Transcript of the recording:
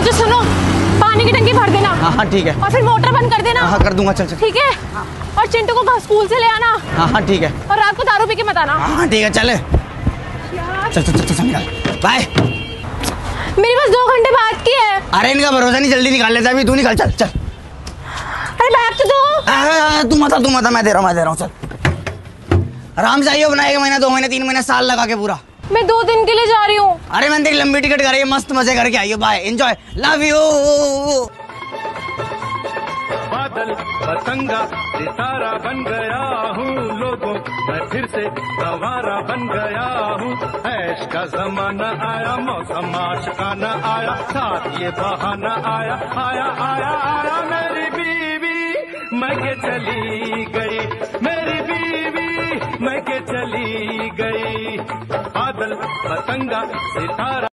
अच्छा सुनो, पानी की टंकी भर देना। हाँ ठीक है। और फिर मोटर बंद कर देना। हाँ कर दूंगा, चल चल। ठीक है। और चिंटू को स्कूल से ले आना। हाँ ठीक है। और रात को दारू पी के मत आना। हाँ ठीक है, चले चल चल चल निकल, बाय। मेरी बस 2 घंटे बात की है। अरे इनका भरोसा नहीं, जल्दी निकाल लेता अभी, तू निकल, चल चल। अरे बैग तो दो। तू मत, मैं दे रहा हूँ, चल। आराम से आइयो, बनाएगा महीना 2 महीने 3 महीने साल लगा के पूरा। मैं 2 दिन के लिए जा रही हूँ। अरे मैंने तेरी लंबी टिकट कराई है, मस्त मजे करके आइयो, बाय, एंजॉय, लव यू। बादल पतंगा सितारा बन गया हूँ, लोगों मैं फिर से गंवारा बन गया हूँ। ऐश का जमाना आया, मौसम आशिकाना आया, साथ ये बहाना आया, आया आया आया। मेरी बीवी मैं के चली गई, मेरी बीवी मैं के चली गई। बादल पतंगा सितारा